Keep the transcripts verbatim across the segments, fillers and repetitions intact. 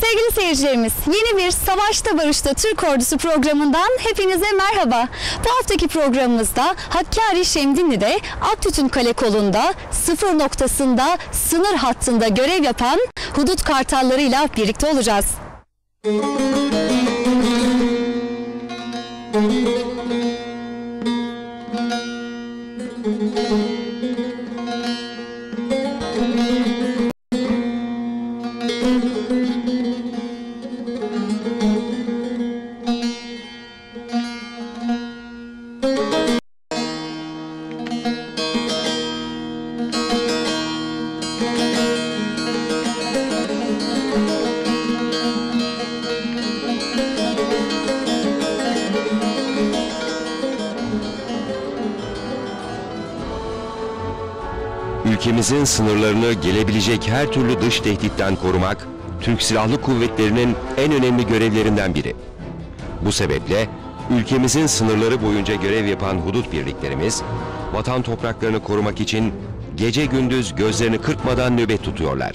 Sevgili seyircilerimiz, yeni bir Savaşta Barışta Türk Ordusu programından hepinize merhaba. Bu haftaki programımızda Hakkari Şemdinli'de Aktütün Kale kolunda sıfır noktasında sınır hattında görev yapan hudut kartallarıyla birlikte olacağız. Ülkemizin sınırlarını gelebilecek her türlü dış tehditten korumak, Türk Silahlı Kuvvetleri'nin en önemli görevlerinden biri. Bu sebeple ülkemizin sınırları boyunca görev yapan hudut birliklerimiz, vatan topraklarını korumak için gece gündüz gözlerini kırpmadan nöbet tutuyorlar.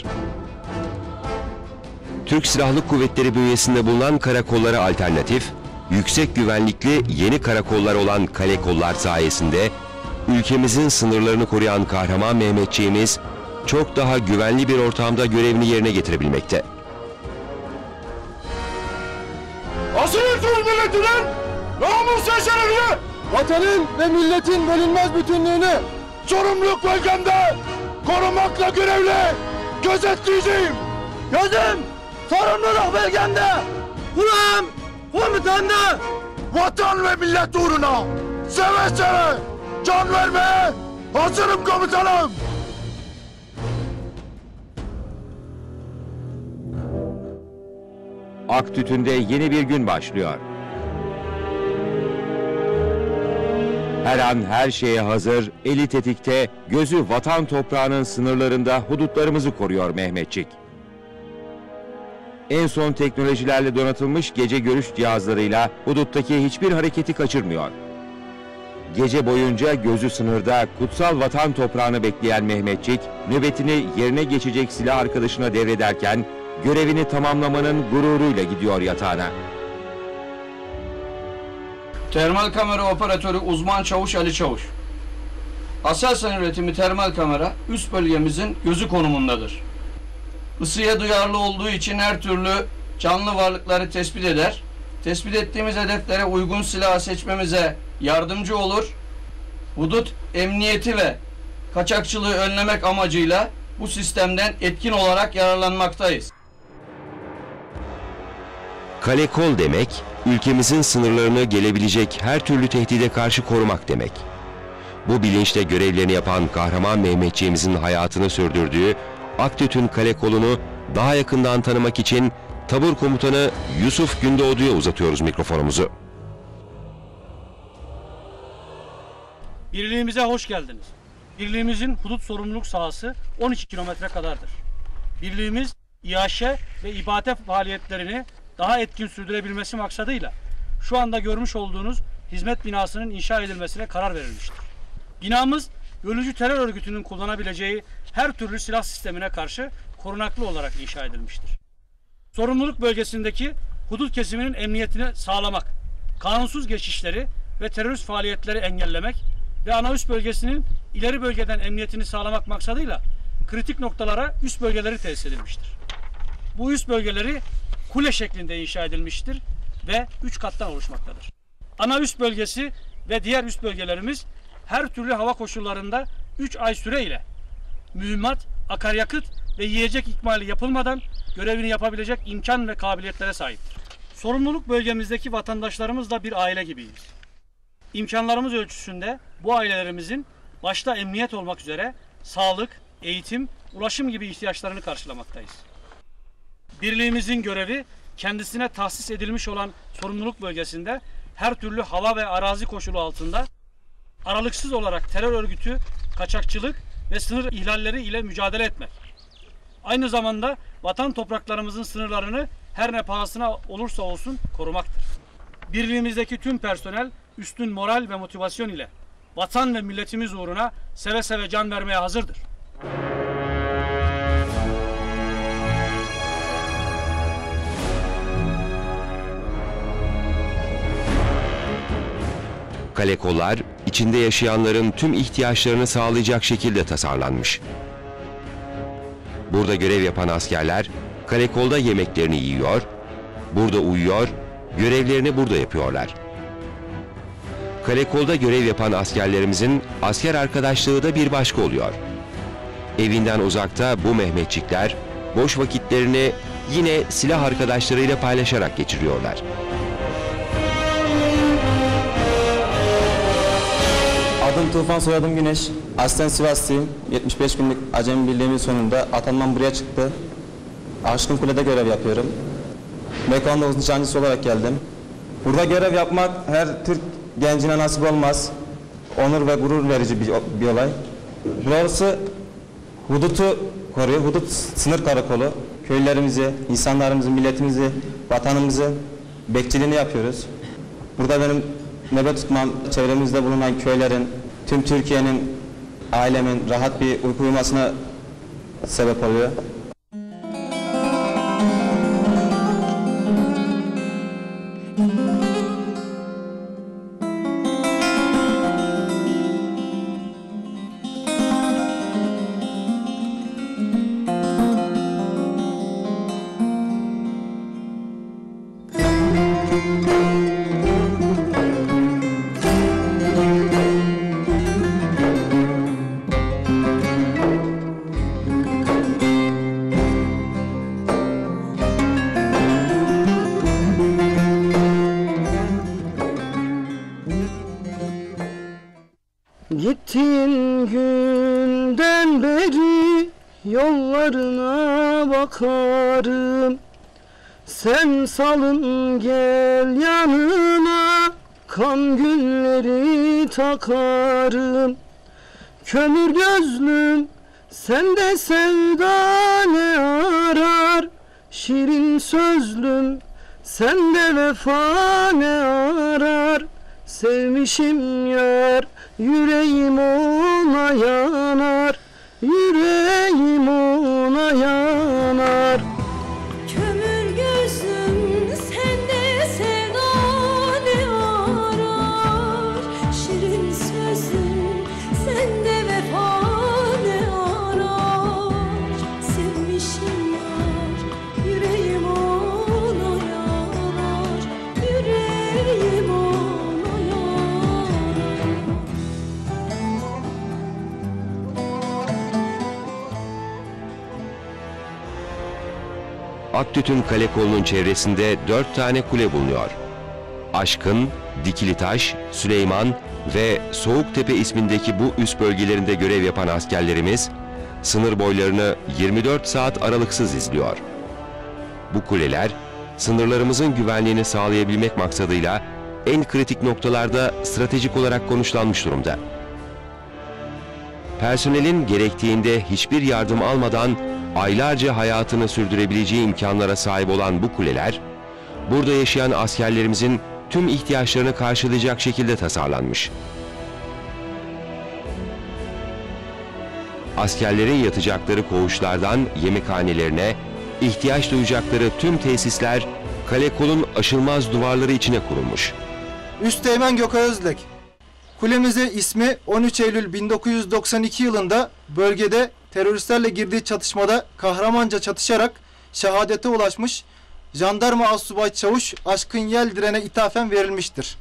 Türk Silahlı Kuvvetleri bünyesinde bulunan karakollara alternatif, yüksek güvenlikli yeni karakollar olan kale kollar sayesinde ülkemizin sınırlarını koruyan kahraman Mehmetçiğimiz çok daha güvenli bir ortamda görevini yerine getirebilmekte. Asıl Türk milletinin namus ve şerefini, vatanın ve milletin bölünmez bütünlüğünü sorumluluk bölgemde korumakla görevli gözetleyeceğim. Gözüm sorumluluk bölgemde, kulağım komutanda. Vatan ve millet uğruna seve seve can vermeye hazırım komutanım. Aktütün'de yeni bir gün başlıyor. Her an her şeye hazır, eli tetikte, gözü vatan toprağının sınırlarında hudutlarımızı koruyor Mehmetçik. En son teknolojilerle donatılmış gece görüş cihazlarıyla huduttaki hiçbir hareketi kaçırmıyor. Gece boyunca gözü sınırda kutsal vatan toprağını bekleyen Mehmetçik, nöbetini yerine geçecek silah arkadaşına devrederken, görevini tamamlamanın gururuyla gidiyor yatağına. Termal kamera operatörü uzman çavuş Ali Çavuş. Aselsan üretimi termal kamera üst bölgemizin gözü konumundadır. Isıya duyarlı olduğu için her türlü canlı varlıkları tespit eder. Tespit ettiğimiz hedeflere uygun silah seçmemize yardımcı olur. Hudut emniyeti ve kaçakçılığı önlemek amacıyla bu sistemden etkin olarak yararlanmaktayız. Kale kol demek, ülkemizin sınırlarını gelebilecek her türlü tehdide karşı korumak demek. Bu bilinçle görevlerini yapan kahraman Mehmetçiğimizin hayatını sürdürdüğü Aktütün Kale kolunu daha yakından tanımak için Tabur Komutanı Yusuf Gündoğdu'ya uzatıyoruz mikrofonumuzu. Birliğimize hoş geldiniz. Birliğimizin hudut sorumluluk sahası on iki kilometre kadardır. Birliğimiz İHŞ ve İBATE faaliyetlerini daha etkin sürdürebilmesi maksadıyla şu anda görmüş olduğunuz hizmet binasının inşa edilmesine karar verilmiştir. Binamız bölücü terör örgütünün kullanabileceği her türlü silah sistemine karşı korunaklı olarak inşa edilmiştir. Sorumluluk bölgesindeki hudut kesiminin emniyetini sağlamak, kanunsuz geçişleri ve terörist faaliyetleri engellemek ve ana üst bölgesinin ileri bölgeden emniyetini sağlamak maksadıyla kritik noktalara üst bölgeleri tesis edilmiştir. Bu üst bölgeleri kule şeklinde inşa edilmiştir ve üç kattan oluşmaktadır. Ana üst bölgesi ve diğer üst bölgelerimiz her türlü hava koşullarında üç ay süreyle mühimmat, akaryakıt ve yiyecek ikmali yapılmadan görevini yapabilecek imkan ve kabiliyetlere sahiptir. Sorumluluk bölgemizdeki vatandaşlarımız da bir aile gibiyiz. İmkanlarımız ölçüsünde bu ailelerimizin başta emniyet olmak üzere sağlık, eğitim, ulaşım gibi ihtiyaçlarını karşılamaktayız. Birliğimizin görevi kendisine tahsis edilmiş olan sorumluluk bölgesinde her türlü hava ve arazi koşulu altında aralıksız olarak terör örgütü, kaçakçılık ve sınır ihlalleri ile mücadele etmek. Aynı zamanda vatan topraklarımızın sınırlarını her ne pahasına olursa olsun korumaktır. Birliğimizdeki tüm personel üstün moral ve motivasyon ile vatan ve milletimiz uğruna seve seve can vermeye hazırdır. Kale kollar, içinde yaşayanların tüm ihtiyaçlarını sağlayacak şekilde tasarlanmış. Burada görev yapan askerler, kalekolda yemeklerini yiyor, burada uyuyor, görevlerini burada yapıyorlar. Kalekolda görev yapan askerlerimizin asker arkadaşlığı da bir başka oluyor. Evinden uzakta bu Mehmetçikler, boş vakitlerini yine silah arkadaşlarıyla paylaşarak geçiriyorlar. Adım Tufan, soyadım Güneş. Aslen Sivaslıyım. yetmiş beş günlük acemi birliğimin sonunda atanmam buraya çıktı. Aşkın Kule'de görev yapıyorum. M K on dokuz nişancısı olarak geldim. Burada görev yapmak her Türk gencine nasip olmaz. Onur ve gurur verici bir, bir olay. Burası hudutu koruyor. Hudut sınır karakolu. Köylerimizi, insanlarımızı, milletimizi, vatanımızı bekçiliğini yapıyoruz. Burada benim nöbet tutmam, çevremizde bulunan köylerin, tüm Türkiye'nin, ailemin rahat bir uyku uyumasına sebep oluyor. Gittiğin günden beri yollarına bakarım. Sen salın gel yanıma, kan gülleri takarım. Kömür gözlüm sende sevda ne arar? Şirin sözlüm sende vefa ne arar? Sevmişim yar, yüreğim ona yanar, yüreğim ona yanar. Kömür gözüm sende sevda ne arar? Şirin sözüm sende vefa ne arar? Sevmişim yar, yüreğim ona yanar, yüreğim ona yanar. Aktütün kale kolunun çevresinde dört tane kule bulunuyor. Aşkın, Dikilitaş, Süleyman ve Soğuktepe ismindeki bu üst bölgelerinde görev yapan askerlerimiz, sınır boylarını yirmi dört saat aralıksız izliyor. Bu kuleler, sınırlarımızın güvenliğini sağlayabilmek maksadıyla en kritik noktalarda stratejik olarak konuşlanmış durumda. Personelin gerektiğinde hiçbir yardım almadan aylarca hayatını sürdürebileceği imkanlara sahip olan bu kuleler, burada yaşayan askerlerimizin tüm ihtiyaçlarını karşılayacak şekilde tasarlanmış. Askerlerin yatacakları koğuşlardan yemekhanelerine, ihtiyaç duyacakları tüm tesisler kalekolun aşılmaz duvarları içine kurulmuş. Üsteğmen Gökay Özlek. Kulemizin ismi on üç Eylül bin dokuz yüz doksan iki yılında bölgede teröristlerle girdiği çatışmada kahramanca çatışarak şehadete ulaşmış jandarma astsubay çavuş Aşkın Yeldiren'e ithafen verilmiştir.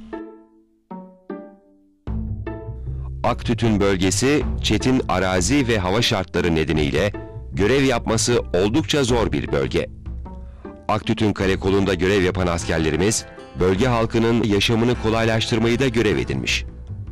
Aktütün bölgesi çetin arazi ve hava şartları nedeniyle görev yapması oldukça zor bir bölge. Aktütün kalekolunda görev yapan askerlerimiz, bölge halkının yaşamını kolaylaştırmayı da görev edinmiş.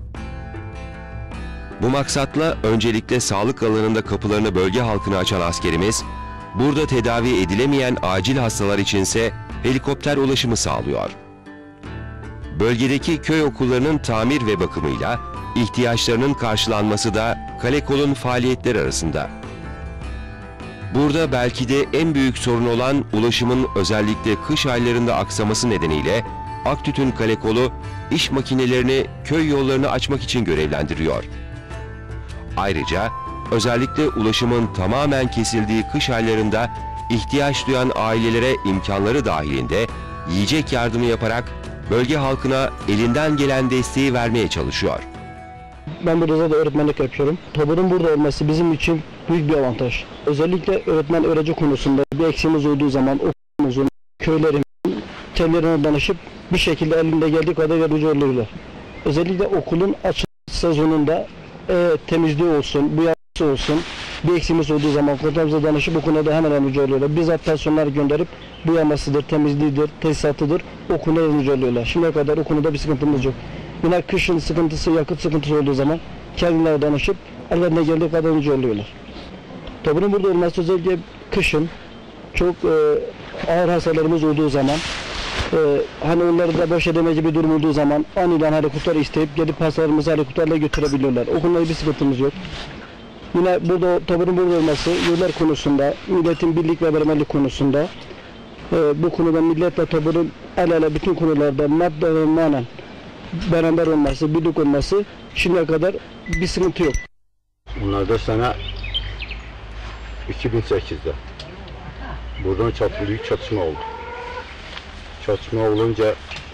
Bu maksatla öncelikle sağlık alanında kapılarını bölge halkına açan askerimiz, burada tedavi edilemeyen acil hastalar içinse helikopter ulaşımı sağlıyor. Bölgedeki köy okullarının tamir ve bakımıyla ihtiyaçlarının karşılanması da kalekolun faaliyetleri arasında. Burada belki de en büyük sorun olan ulaşımın özellikle kış aylarında aksaması nedeniyle Aktütün Kalekolu iş makinelerini köy yollarını açmak için görevlendiriyor. Ayrıca özellikle ulaşımın tamamen kesildiği kış aylarında ihtiyaç duyan ailelere imkanları dahilinde yiyecek yardımı yaparak bölge halkına elinden gelen desteği vermeye çalışıyor. Ben burada da öğretmenlik yapıyorum. TOBR'un burada olması bizim için büyük bir avantaj. Özellikle öğretmen öğrenci konusunda bir eksiğimiz olduğu zaman okulumuzun, köylerin, kendilerine danışıp bir şekilde elinde geldiği kadar yardımcı oluyorlar. Özellikle okulun açılış sezonunda e, temizliği olsun, bu yapısı olsun, bir eksiğimiz olduğu zaman komutanımıza danışıp bu konuda hemen yardımcı oluyorlar. Bizzat personel gönderip bu yamasıdır, temizliğidir, tesisatıdır, o konuda yardımcı oluyorlar. Şimdiye kadar o konuda bir sıkıntımız yok. Yine kışın sıkıntısı, yakıt sıkıntısı olduğu zaman kendilerine danışıp ellerine geldiği kadar yardımcı oluyorlar. TOBR'un burada olması özellikle kışın çok e, ağır hasarlarımız olduğu zaman, e, hani onları da boş edemeyecek bir durum olduğu zaman aniden helikopter isteyip gelip hastalarımızı helikopterle götürebiliyorlar. O konuda bir sıkıntımız yok. Yine burada TOBR'un burada olması yollar konusunda, milletin birlik ve beraberlik konusunda, e, bu konuda milletle TOBR'un el ele bütün konularda madde ve manen beraber olması, birlik olması şimdiye kadar bir sıkıntı yok. Bunlarda sene iki bin sekizde buradan çatı, büyük çatışma oldu. Çatışma olunca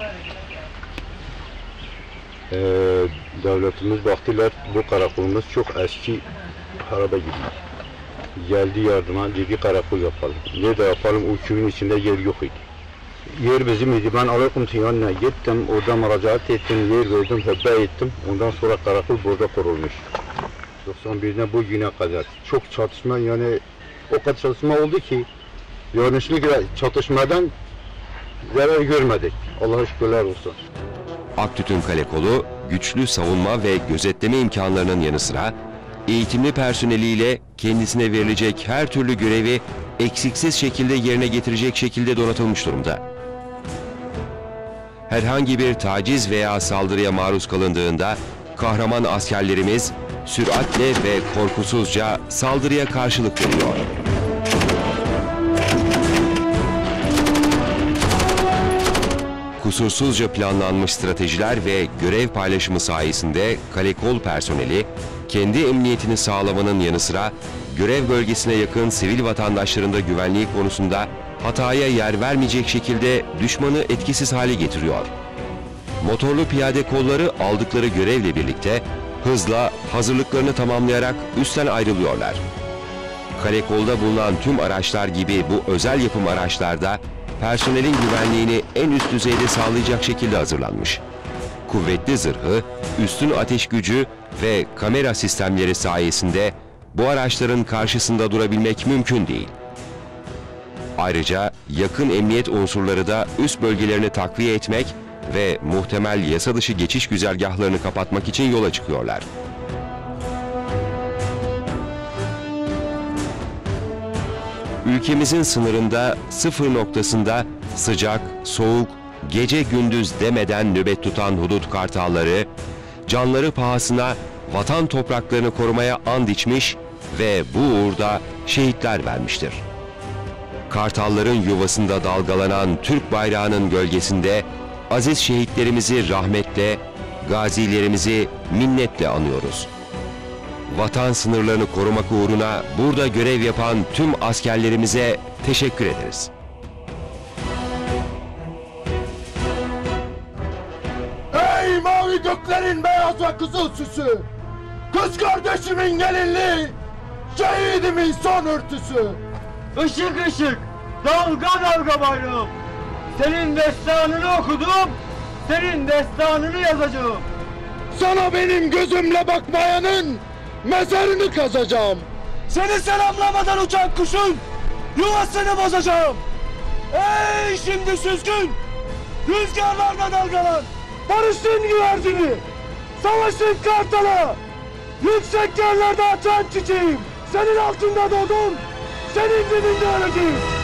e, devletimiz baktılar bu karakolumuz çok eski haraba gidiyor. Geldi yardıma dedi karakol yapalım. Ne de yapalım o köyün içinde yer yok idi. Yer bizim idi. Ben Aleyküm yanına gittim, orada müracaat ettim, yer verdim, hübbe ettim. Ondan sonra karakol burada kurulmuş. doksan birden bugüne kadar çok çatışma, yani o kadar çatışma oldu ki yanlışlıkla çatışmadan zarar görmedik. Allah'a şükürler olsun. Aktütün Kale Kolu, güçlü savunma ve gözetleme imkanlarının yanı sıra eğitimli personeliyle kendisine verilecek her türlü görevi eksiksiz şekilde yerine getirecek şekilde donatılmış durumda. Herhangi bir taciz veya saldırıya maruz kalındığında kahraman askerlerimiz süratle ve korkusuzca saldırıya karşılık veriyor. Kusursuzca planlanmış stratejiler ve görev paylaşımı sayesinde Kale-Kol personeli kendi emniyetini sağlamanın yanı sıra görev bölgesine yakın sivil vatandaşların da güvenliği konusunda hataya yer vermeyecek şekilde düşmanı etkisiz hale getiriyor. Motorlu piyade kolları aldıkları görevle birlikte hızla hazırlıklarını tamamlayarak üstten ayrılıyorlar. Kale-Kol'da bulunan tüm araçlar gibi bu özel yapım araçlarda personelin güvenliğini en üst düzeyde sağlayacak şekilde hazırlanmış. Kuvvetli zırhı, üstün ateş gücü ve kamera sistemleri sayesinde bu araçların karşısında durabilmek mümkün değil. Ayrıca yakın emniyet unsurları da üst bölgelerini takviye etmek ve muhtemel yasa dışı geçiş güzergahlarını kapatmak için yola çıkıyorlar. Ülkemizin sınırında sıfır noktasında sıcak, soğuk, gece gündüz demeden nöbet tutan hudut kartalları, canları pahasına vatan topraklarını korumaya and içmiş ve bu uğurda şehitler vermiştir. Kartalların yuvasında dalgalanan Türk bayrağının gölgesinde aziz şehitlerimizi rahmetle, gazilerimizi minnetle anıyoruz. Vatan sınırlarını korumak uğruna burada görev yapan tüm askerlerimize teşekkür ederiz. Ey mavi göklerin beyaz ve kızıl süsü! Kız kardeşimin gelinliği! Şehidimin son örtüsü! Işık ışık, dalga dalga bayrağım. Senin destanını okudum, senin destanını yazacağım. Sana benim gözümle bakmayanın mezarını kazacağım. Seni selamlamadan uçan kuşun yuvasını bozacağım. Ey şimdi süzgün, rüzgarlarda dalgalan, barışın güvercini, savaşın kartala, yüksek yerlerde açan çiçeğim. Senin altında doğdum, senin dibinde öleceğim.